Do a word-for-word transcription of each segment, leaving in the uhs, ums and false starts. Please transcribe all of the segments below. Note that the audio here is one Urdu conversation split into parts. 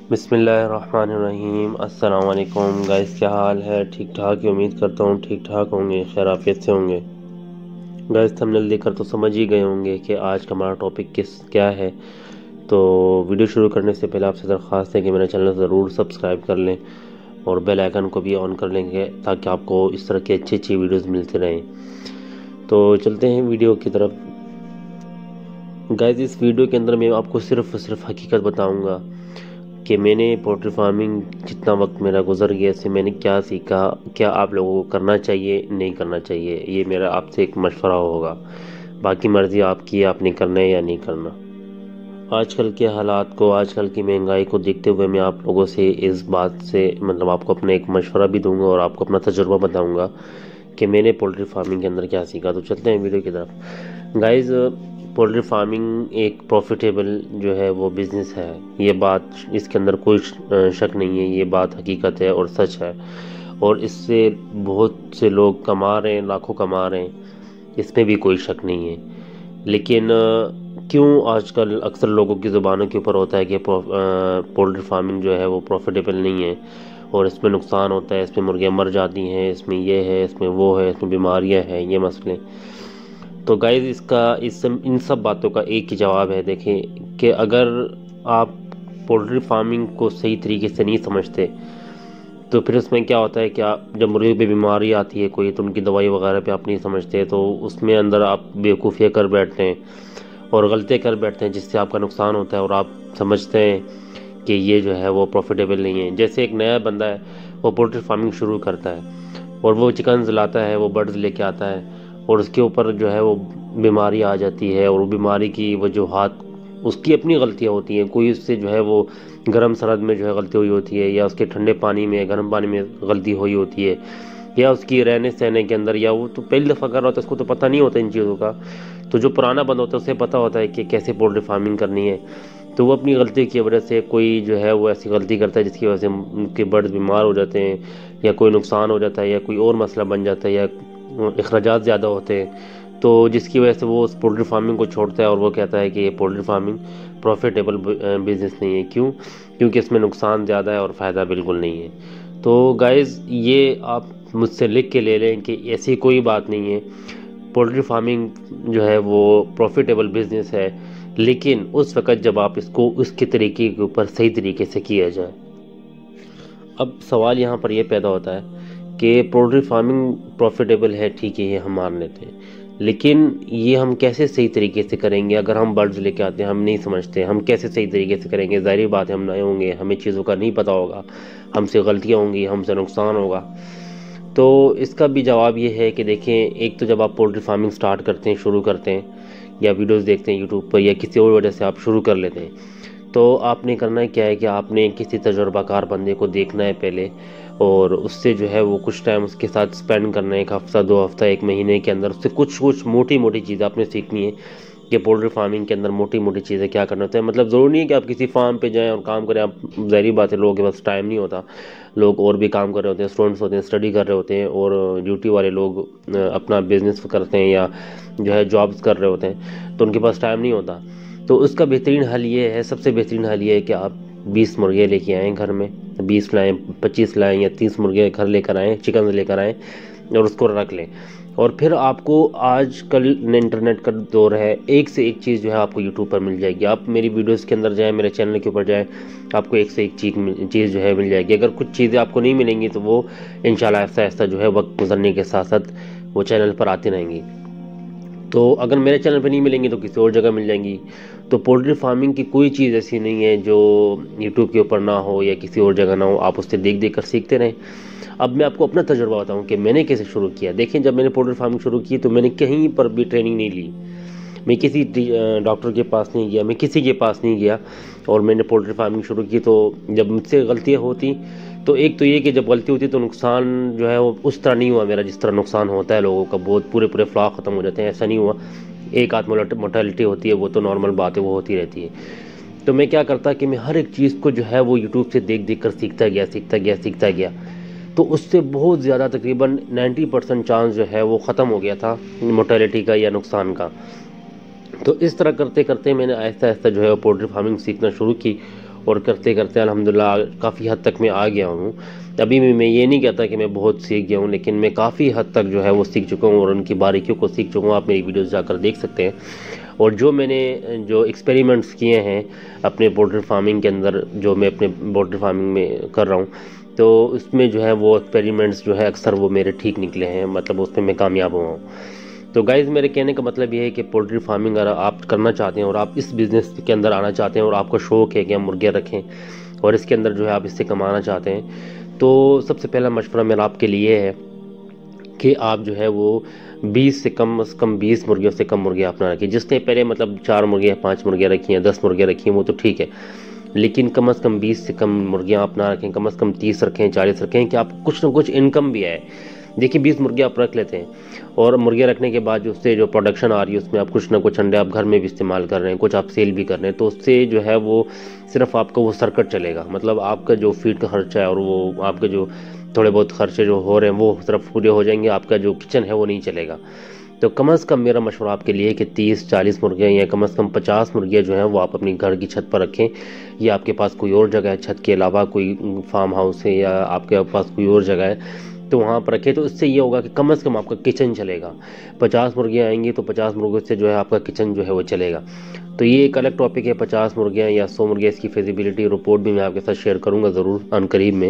بسم اللہ الرحمن الرحیم۔ السلام علیکم گائز، کیا حال ہے؟ ٹھیک ٹھاک ہی امید کرتا ہوں ٹھیک ٹھاک ہوں گے، خیر عافیت سے ہوں گے۔ گائز تھمبنیل دیکھ کر تو سمجھ ہی گئے ہوں گے کہ آج کا ہمارا ٹاپک کس کیا ہے۔ تو ویڈیو شروع کرنے سے پہلے آپ سے درخواست ہے کہ میرا چینل ضرور سبسکرائب کر لیں اور بیل آئیکن کو بھی آن کر لیں گے تاکہ آپ کو اس طرح کی اچھی اچھی ویڈیوز ملتی رہیں۔ تو چلتے ہیں ویڈیو کی طرف۔ گائز اس ویڈیو کے اندر میں آپ کو صرف اور صرف حقیقت بتاؤں گا کہ میں نے پولٹری فارمنگ جتنا وقت میرا گزر گیا اس سے میں نے کیا سیکھا، کیا آپ لوگوں کو کرنا چاہیے نہیں کرنا چاہیے، یہ میرا آپ سے ایک مشورہ ہوگا۔ باقی مرضی آپ کی، آپ نے کرنا ہے یا نہیں کرنا۔ آج کل کے حالات کو، آج کل کی مہنگائی کو دیکھتے ہوئے میں آپ لوگوں سے اس بات سے مطلب آپ کو اپنا ایک مشورہ بھی دوں گا اور آپ کو اپنا تجربہ بتاؤں گا کہ میں نے پولٹری فارمنگ کے اندر کیا سیکھا۔ تو چلتے ہیں ویڈیو کی طرف۔ گائز پولٹری فارمنگ ایک پروفیٹیبل جو ہے وہ بزنس ہے، یہ بات اس کے اندر کوئی شک نہیں ہے، یہ بات حقیقت ہے اور سچ ہے، اور اس سے بہت سے لوگ کما رہے ہیں، لاکھوں کما رہے ہیں، اس میں بھی کوئی شک نہیں ہے۔ لیکن کیوں آج کل اکثر لوگوں کی زبانوں کے اوپر ہوتا ہے کہ پولٹری فارمنگ جو ہے وہ پروفیٹیبل نہیں ہے اور اس میں نقصان ہوتا ہے، اس میں مرغیاں مر جاتی ہیں، اس میں یہ ہے، اس میں وہ ہے، اس میں بیماریاں ہیں، یہ مسئلے۔ تو گائز اس کا اس ان سب باتوں کا ایک ہی جواب ہے، دیکھیں کہ اگر آپ پولٹری فارمنگ کو صحیح طریقے سے نہیں سمجھتے تو پھر اس میں کیا ہوتا ہے کہ آپ جب مرغیوں پہ بیماری آتی ہے کوئی تو ان کی دوائی وغیرہ پہ آپ نہیں سمجھتے تو اس میں اندر آپ بیوقوفیاں کر بیٹھتے ہیں اور غلطیاں کر بیٹھتے ہیں جس سے آپ کا نقصان ہوتا ہے اور آپ سمجھتے ہیں کہ یہ جو ہے وہ پروفیٹیبل نہیں ہے۔ جیسے ایک نیا بندہ ہے، وہ پولٹری فارمنگ شروع کرتا ہے اور وہ چکنز لاتا ہے، وہ برڈز لے کے آتا ہے اور اس کے اوپر جو ہے وہ بیماری آ جاتی ہے، اور وہ بیماری کی وجوہات اس کی اپنی غلطیاں ہوتی ہیں۔ کوئی اس سے جو ہے وہ گرم سرد میں جو ہے غلطی ہوئی ہوتی ہے، یا اس کے ٹھنڈے پانی میں گرم پانی میں غلطی ہوئی ہوتی ہے، یا اس کی رہنے سہنے کے اندر، یا وہ تو پہلی دفعہ کر رہا ہوتا ہے، اس کو تو پتہ نہیں ہوتا ان چیزوں کا۔ تو جو پرانا بندہ ہوتا ہے اسے پتہ ہوتا ہے کہ کیسے پولٹری فارمنگ کرنی ہے، تو وہ اپنی غلطی کی وجہ سے کوئی جو ہے وہ ایسی غلطی کرتا ہے جس کی وجہ سے ان کے برڈز بیمار ہو جاتے ہیں، یا کوئی نقصان ہو جاتا ہے، یا کوئی اور مسئلہ بن جاتا ہے، یا اخراجات زیادہ ہوتے ہیں، تو جس کی وجہ سے وہ اس پولٹری فارمنگ کو چھوڑتا ہے اور وہ کہتا ہے کہ یہ پولٹری فارمنگ پروفیٹیبل بزنس نہیں ہے۔ کیوں؟ کیونکہ اس میں نقصان زیادہ ہے اور فائدہ بالکل نہیں ہے۔ تو گائز یہ آپ مجھ سے لکھ کے لے لیں کہ ایسی کوئی بات نہیں ہے، پولٹری فارمنگ جو ہے وہ پروفیٹیبل بزنس ہے، لیکن اس وقت جب آپ اس کو اس کے طریقے کے اوپر صحیح طریقے سے کیا جائے۔ اب سوال یہاں پر یہ پیدا ہوتا ہے کہ پولٹری فارمنگ پروفیٹیبل ہے، ٹھیک ہے، یہ ہم مان لیتے ہیں، لیکن یہ ہم کیسے صحیح طریقے سے کریں گے؟ اگر ہم برڈز لے کے آتے ہیں، ہم نہیں سمجھتے، ہم کیسے صحیح طریقے سے کریں گے؟ ظاہری بات ہے ہم نئے ہوں گے، ہمیں چیزوں کا نہیں پتہ ہوگا، ہم سے غلطیاں ہوں گی، ہم سے نقصان ہوگا۔ تو اس کا بھی جواب یہ ہے کہ دیکھیں، ایک تو جب آپ پولٹری فارمنگ سٹارٹ کرتے ہیں، شروع کرتے ہیں، یا ویڈیوز دیکھتے ہیں یوٹیوب پر، یا کسی اور وجہ سے آپ شروع کر لیتے ہیں، تو آپ نے کرنا کیا ہے کہ آپ نے کسی تجربہ کار بندے کو دیکھنا ہے پہلے، اور اس سے جو ہے وہ کچھ ٹائم اس کے ساتھ سپینڈ کرنا ہے، ایک ہفتہ، دو ہفتہ، ایک مہینے کے اندر اس سے کچھ کچھ موٹی موٹی چیزیں آپ نے سیکھنی ہے کہ پولٹری فارمنگ کے اندر موٹی موٹی چیزیں کیا کرنا ہوتا ہے۔ مطلب ضروری نہیں ہے کہ آپ کسی فارم پہ جائیں اور کام کریں، آپ ظاہری بات ہے لوگوں کے پاس ٹائم نہیں ہوتا، لوگ اور بھی کام کر رہے ہوتے ہیں، اسٹوڈنٹس ہوتے ہیں، اسٹڈی کر رہے ہوتے ہیں، اور ڈیوٹی والے لوگ اپنا بزنس کرتے ہیں یا جو ہے جابز کر رہے ہوتے ہیں، تو ان کے پاس ٹائم نہیں ہوتا۔ تو اس کا بہترین حل یہ ہے، سب سے بہترین حل یہ ہے کہ آپ بیس مرغے لے کے آئیں گھر میں، بیس لائیں، پچیس لائیں، یا تیس مرغے گھر لے کر آئیں، چکن لے کر آئیں اور اس کو رکھ لیں۔ اور پھر آپ کو آج کل انٹرنیٹ کا دور ہے، ایک سے ایک چیز جو ہے آپ کو یوٹیوب پر مل جائے گی۔ آپ میری ویڈیوز کے اندر جائیں، میرے چینل کے اوپر جائیں، آپ کو ایک سے ایک چیز چیز جو ہے مل جائے گی۔ اگر کچھ چیزیں آپ کو نہیں ملیں گی تو وہ انشاءاللہ آہستہ آہستہ جو ہے وقت گزرنے کے ساتھ ساتھ وہ چینل پر آتی رہیں گی۔ تو اگر میرے چینل پہ نہیں ملیں گی تو کسی اور جگہ مل جائیں گی۔ تو پولٹری فارمنگ کی کوئی چیز ایسی نہیں ہے جو یوٹیوب کے اوپر نہ ہو یا کسی اور جگہ نہ ہو، آپ اس سے دیکھ دیکھ کر سیکھتے رہیں۔ اب میں آپ کو اپنا تجربہ بتاؤں کہ میں نے کیسے شروع کیا۔ دیکھیں، جب میں نے پولٹری فارمنگ شروع کی تو میں نے کہیں پر بھی ٹریننگ نہیں لی، میں کسی ڈاکٹر کے پاس نہیں گیا، میں کسی کے پاس نہیں گیا، اور میں نے پولٹری فارمنگ شروع کی۔ تو جب مجھ سے غلطیاں ہوتی تو ایک تو یہ کہ جب غلطی ہوتی تو نقصان جو ہے وہ اس طرح نہیں ہوا میرا جس طرح نقصان ہوتا ہے لوگوں کا، بہت پورے پورے فلاح ختم ہو جاتے ہیں، ایسا نہیں ہوا۔ ایک آدھ موٹیلٹی ہوتی ہے، وہ تو نارمل بات ہے، وہ ہوتی رہتی ہے۔ تو میں کیا کرتا کہ میں ہر ایک چیز کو جو ہے وہ یوٹیوب سے دیکھ دیکھ کر سیکھتا گیا سیکھتا گیا سیکھتا گیا تو اس سے بہت زیادہ تقریباً نائنٹی پرسنٹ چانس جو ہے وہ ختم ہو گیا تھا موٹیلٹی کا یا نقصان کا۔ تو اس طرح کرتے کرتے میں نے آہستہ آہستہ جو ہے وہ پولٹری فارمنگ سیکھنا شروع کی، اور کرتے کرتے الحمدللہ کافی حد تک میں آ گیا ہوں. ابھی بھی میں یہ نہیں کہتا کہ میں بہت سیکھ گیا ہوں، لیکن میں کافی حد تک جو ہے وہ سیکھ چکا ہوں اور ان کی باریکیوں کو سیکھ چکا ہوں. آپ میری ویڈیوز جا کر دیکھ سکتے ہیں. اور جو میں نے جو ایکسپیریمنٹس کیے ہیں اپنے پولٹری فارمنگ کے اندر، جو میں اپنے پولٹری فارمنگ میں کر رہا ہوں، تو اس میں جو ہے وہ ایکسپیریمنٹس جو ہے اکثر وہ میرے ٹھیک نکلے ہیں، مطلب اس میں میں کامیاب ہوا ہوں. تو گائز میرے کہنے کا مطلب یہ ہے کہ پولٹری فارمنگ اگر آپ کرنا چاہتے ہیں اور آپ اس بزنس کے اندر آنا چاہتے ہیں اور آپ کو شوق ہے کہ ہم مرغیاں رکھیں اور اس کے اندر جو ہے آپ اس سے کمانا چاہتے ہیں، تو سب سے پہلا مشورہ میرا آپ کے لیے ہے کہ آپ جو ہے وہ بیس سے کم از کم بیس مرغیوں سے کم مرغیاں اپنا رکھیں. جس نے پہلے مطلب چار مرغیاں پانچ مرغیاں رکھی ہیں، دس مرغیاں رکھی ہیں، وہ تو ٹھیک ہے، لیکن کم از کم بیس سے کم مرغیاں اپنا رکھیں. کم از کم تیس رکھیں، چالیس رکھیں کہ آپ کچھ نہ کچھ انکم بھی آئے. دیکھیں بیس مرغیاں آپ رکھ لیتے ہیں اور مرغیاں رکھنے کے بعد جو اس سے جو پروڈکشن آ رہی ہے اس میں آپ کچھ نہ کچھ انڈے آپ گھر میں بھی استعمال کر رہے ہیں، کچھ آپ سیل بھی کر رہے ہیں، تو اس سے جو ہے وہ صرف آپ کا وہ سرکٹ چلے گا. مطلب آپ کا جو فیڈ کا خرچہ ہے اور وہ آپ کے جو تھوڑے بہت خرچے جو ہو رہے ہیں وہ صرف پورے ہو جائیں گے، آپ کا جو کچن ہے وہ نہیں چلے گا. تو کم از کم میرا مشورہ آپ کے لیے کہ تیس چالیس مرغیاں یا کم از کم پچاس مرغیاں جو ہیں وہ آپ اپنی گھر کی چھت پر رکھیں، یا آپ کے پاس کوئی اور جگہ ہے چھت کے علاوہ، کوئی فارم ہاؤس ہے یا آپ کے پاس کوئی اور جگہ ہے تو وہاں پر رکھیں. تو اس سے یہ ہوگا کہ کم از کم آپ کا کچن چلے گا. پچاس مرغیاں آئیں گی تو پچاس مرغوں سے جو ہے آپ کا کچن جو ہے وہ چلے گا. تو یہ ایک الگ ٹاپک ہے، پچاس مرغیاں یا سو مرغیاں، اس کی فیزیبلٹی رپورٹ بھی میں آپ کے ساتھ شیئر کروں گا ضرور ان قریب میں.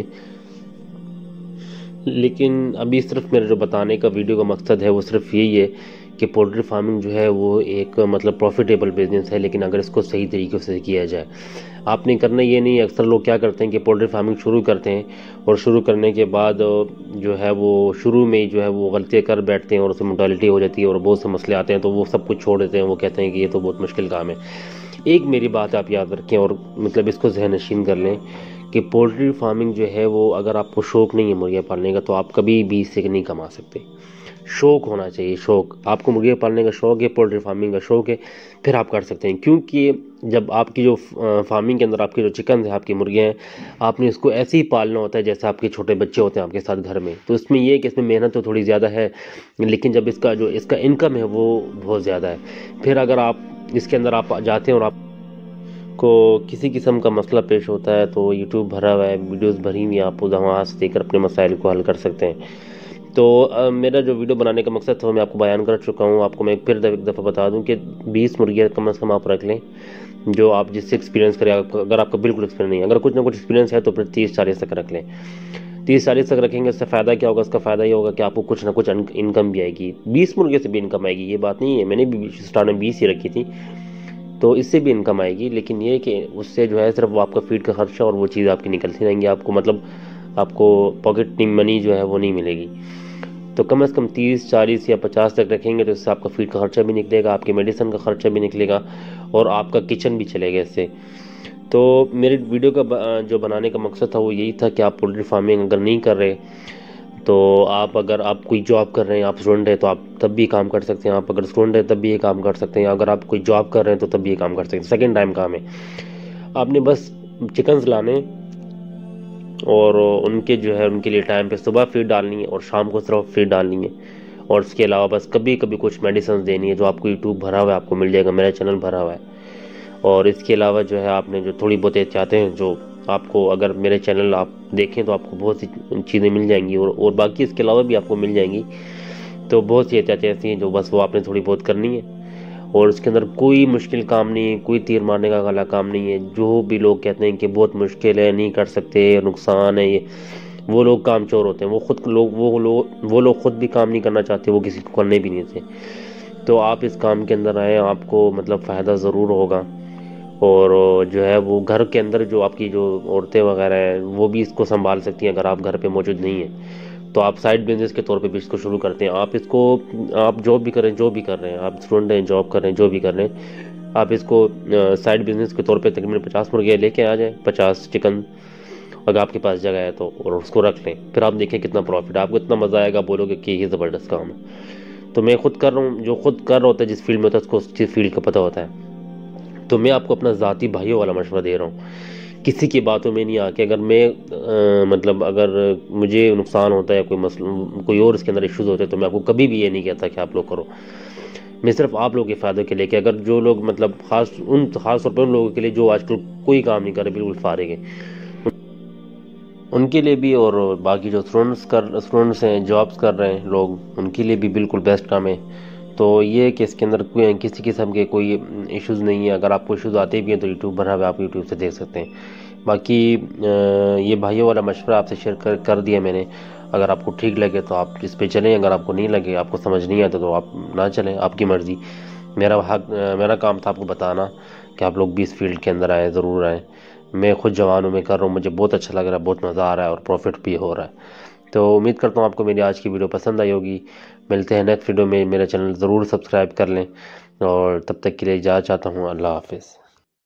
لیکن ابھی صرف میرے جو بتانے کا ویڈیو کا مقصد ہے وہ صرف یہی ہے کہ پولٹری فارمنگ جو ہے وہ ایک مطلب پروفیٹیبل بزنس ہے، لیکن اگر اس کو صحیح طریقے سے کیا جائے. آپ نے کرنا یہ نہیں، اکثر لوگ کیا کرتے ہیں کہ پولٹری فارمنگ شروع کرتے ہیں اور شروع کرنے کے بعد جو ہے وہ شروع میں جو ہے وہ غلطیاں کر بیٹھتے ہیں اور اس میں موٹیلٹی ہو جاتی ہے اور بہت سے مسئلے آتے ہیں، تو وہ سب کچھ چھوڑ دیتے ہیں. وہ کہتے ہیں کہ یہ تو بہت مشکل کام ہے. ایک میری بات آپ یاد رکھیں اور مطلب اس کو ذہن نشین کر لیں کہ پولٹری فارمنگ جو ہے وہ اگر آپ کو شوق نہیں ہے مرغیاں پالنے کا تو آپ کبھی بھی اس سے نہیں کما سکتے. شوق ہونا چاہیے، شوق. آپ کو مرغیاں پالنے کا شوق ہے، پولٹری فارمنگ کا شوق ہے، پھر آپ کر سکتے ہیں. کیونکہ جب آپ کی جو فارمنگ کے اندر آپ کی جو چکن ہے، آپ کی مرغیاں ہیں، آپ نے اس کو ایسے ہی پالنا ہوتا ہے جیسے آپ کے چھوٹے بچے ہوتے ہیں آپ کے ساتھ گھر میں. تو اس میں یہ ہے کہ اس میں محنت تو تھوڑی زیادہ ہے، لیکن جب اس کا جو اس کا انکم ہے وہ بہت زیادہ ہے. پھر اگر آپ اس کے اندر آپ جاتے ہیں اور آپ کو کسی قسم کا مسئلہ پیش ہوتا ہے تو یوٹیوب بھرا ہوا ہے، ویڈیوز بھری ہوئی ہیں، آپ وہاں سے دیکھ کر اپنے مسائل کو حل کر سکتے ہیں. تو میرا جو ویڈیو بنانے کا مقصد تھا وہ میں آپ کو بیان کر چکا ہوں. آپ کو میں پھر ایک دفعہ بتا دوں کہ بیس مرغیاں کم از کم آپ رکھ لیں، جو آپ جس سے ایکسپیرینس کریں. اگر آپ کا بالکل ایکسپیرینس نہیں ہے، اگر کچھ نہ کچھ ایکسپیرینس ہے تو پھر تیس چالیس تک رکھ لیں. تیس چالیس تک رکھیں گے، اس سے فائدہ کیا ہوگا؟ اس کا فائدہ یہ ہوگا کہ آپ کو کچھ نہ کچھ انکم بھی آئے گی. بیس مرغے سے بھی انکم آئے گی، یہ بات نہیں ہے. میں نے بھی اسٹارٹ میں بیس ہی رکھی تھی، تو اس سے بھی انکم آئے گی، لیکن یہ کہ اس سے جو ہے صرف وہ آپ کا فیڈ کا خرچہ اور وہ چیز آپ کی نکلتی رہیں گی. آپ کو مطلب آپ کو پاکٹ منی جو ہے وہ نہیں ملے گی. تو کم از کم تیس چالیس یا پچاس تک رکھیں گے تو اس سے آپ کا فیڈ کا خرچہ بھی نکلے گا، آپ کے میڈیسن کا خرچہ بھی نکلے گا اور آپ کا کچن بھی چلے گا اس سے. تو میرے ویڈیو کا جو بنانے کا مقصد تھا وہ یہی تھا کہ آپ پولٹری فارمنگ اگر نہیں کر رہے تو آپ اگر آپ کوئی جاب کر رہے ہیں، آپ اسٹوڈنٹ ہیں تو آپ تب بھی کام کر سکتے ہیں. آپ اگر اسٹوڈنٹ ہیں تب بھی یہ کام کر سکتے ہیں. اگر آپ کوئی جاب کر رہے ہیں تو تب بھی یہ کام کر سکتے ہیں. سیکنڈ ٹائم کام ہے. آپ نے بس چکنز لانے اور ان کے جو ہے ان کے لیے ٹائم پہ صبح فیڈ ڈالنی ہے اور شام کو صرف فیڈ ڈالنی ہے، اور اس کے علاوہ بس کبھی کبھی کچھ میڈیسنز دینی ہے. جو آپ کو یوٹیوب بھرا ہوا ہے، آپ کو مل جائے گا، میرا چینل بھرا ہوا ہے. اور اس کے علاوہ جو ہے آپ نے جو تھوڑی بہت احتیاطیں ہیں، جو آپ کو اگر میرے چینل آپ دیکھیں تو آپ کو بہت سی چیزیں مل جائیں گی اور اور باقی اس کے علاوہ بھی آپ کو مل جائیں گی. تو بہت سی احتیاطیں ایسی ہیں جو بس وہ آپ نے تھوڑی بہت کرنی ہے. اور اس کے اندر کوئی مشکل کام نہیں ہے، کوئی تیر مارنے کا غلط کام نہیں ہے. جو بھی لوگ کہتے ہیں کہ بہت مشکل ہے، نہیں کر سکتے، نقصان ہے، یہ وہ لوگ کام چور ہوتے ہیں. وہ خود لوگ وہ لوگ وہ لوگ خود بھی کام نہیں کرنا چاہتے، وہ کسی کو کرنے بھی نہیں دیتے. تو آپ اس کام کے اندر آئیں، آپ کو مطلب فائدہ ضرور ہوگا. اور جو ہے وہ گھر کے اندر جو آپ کی جو عورتیں وغیرہ ہیں وہ بھی اس کو سنبھال سکتی ہیں. اگر آپ گھر پہ موجود نہیں ہیں تو آپ سائڈ بزنس کے طور پہ بھی اس کو شروع کرتے ہیں. آپ اس کو آپ جاب بھی کریں، جو بھی کر رہے ہیں، آپ اسٹوڈنٹ ہیں، جاب کر رہے ہیں، جو بھی کر رہے ہیں، آپ اس کو سائڈ بزنس کے طور پہ تقریباً پچاس مرغے لے کے آ جائیں، پچاس چکن اگر آپ کے پاس جگہ ہے تو، اور اس کو رکھ لیں. پھر آپ دیکھیں کتنا پروفٹ، آپ کو اتنا مزہ آئے گا، بولو گے کہ یہ زبردست کام ہے. تو میں خود کر رہا ہوں، جو خود کر رہا ہوتا ہے، جس فیلڈ میں ہوتا ہے اس کو اس فیلڈ کا پتہ ہوتا ہے. تو میں آپ کو اپنا ذاتی بھائیوں والا مشورہ دے رہا ہوں، کسی کی باتوں میں نہیں آ کے. اگر میں مطلب اگر مجھے نقصان ہوتا ہے، کوئی مسئلہ کوئی اور اس کے اندر ایشوز ہوتے ہیں تو میں آپ کو کبھی بھی یہ نہیں کہتا کہ آپ لوگ کرو. میں صرف آپ لوگوں کے فائدے کے لیے کہ اگر جو لوگ مطلب خاص ان خاص طور پر ان لوگوں کے لیے جو آج کل کوئی کام نہیں کر رہے، بالکل فارغ ہیں، ان کے لیے بھی اور باقی جو اسٹوڈنٹس کر اسٹوڈنٹس ہیں، جابس کر رہے ہیں لوگ، ان کے لیے بھی بالکل بیسٹ کام ہے۔ تو یہ کہ اس کے اندر کوئی کسی قسم کے کوئی ایشوز نہیں ہے، اگر آپ کو ایشوز آتے بھی ہیں تو یوٹیوب بنا ہوا ہے، آپ یوٹیوب سے دیکھ سکتے ہیں۔ باقی یہ بھائیوں والا مشورہ آپ سے شیئر کر کر دیا میں نے، اگر آپ کو ٹھیک لگے تو آپ اس پہ چلیں، اگر آپ کو نہیں لگے، آپ کو سمجھ نہیں آتا تو آپ نہ چلیں، آپ کی مرضی۔ میرا حق میرا کام تھا آپ کو بتانا کہ آپ لوگ بھی اس فیلڈ کے اندر آئیں، ضرور آئیں۔ میں خود جوان ہوں، میں کر رہا ہوں، مجھے بہت اچھا لگ رہا ہے، بہت مزہ آ رہا ہے اور پروفٹ بھی ہو رہا ہے۔ تو امید کرتا ہوں آپ کو میری آج کی ویڈیو پسند آئی ہوگی۔ ملتے ہیں نیکسٹ ویڈیو میں، میرا چینل ضرور سبسکرائب کر لیں، اور تب تک کے لیے اجازت چاہتا ہوں۔ اللہ حافظ۔